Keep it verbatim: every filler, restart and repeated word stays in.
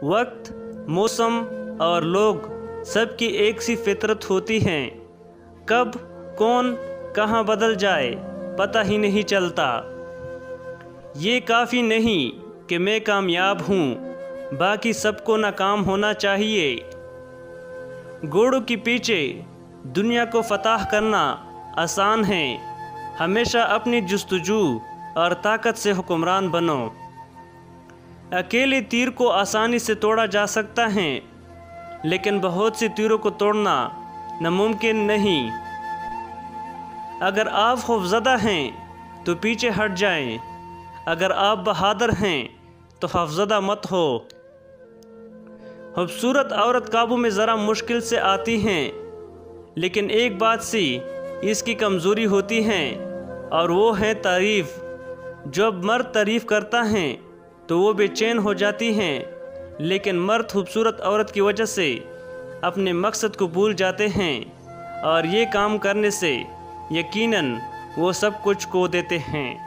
وقت، موسم اور لوگ سب کی ایک سی فطرت ہوتی ہیں۔ کب کون کہاں بدل جائے پتہ ہی نہیں چلتا۔ یہ کافی نہیں کہ میں کامیاب ہوں، باقی سب کو ناکام ہونا چاہیے۔ گھوڑوں کے پیچھے دنیا کو فتح کرنا آسان ہے، ہمیشہ اپنی جستجو اور طاقت سے حکمران بنو۔ اکیلے تیر کو آسانی سے توڑا جا سکتا ہے، لیکن بہت سے تیروں کو توڑنا ناممکن نہیں۔ اگر آپ خوفزدہ ہیں تو پیچھے ہٹ جائیں، اگر آپ بہادر ہیں تو خوفزدہ مت ہو۔ خوبصورت عورت قابو میں ذرا مشکل سے آتی ہیں، لیکن ایک بات سی اس کی کمزوری ہوتی ہے اور وہ ہے تعریف۔ جب مرد تعریف کرتا ہے تو وہ بے چین ہو جاتی ہیں، لیکن مرد خوبصورت عورت کی وجہ سے اپنے مقصد کو بھول جاتے ہیں، اور یہ کام کرنے سے یقیناً وہ سب کچھ کھو دیتے ہیں۔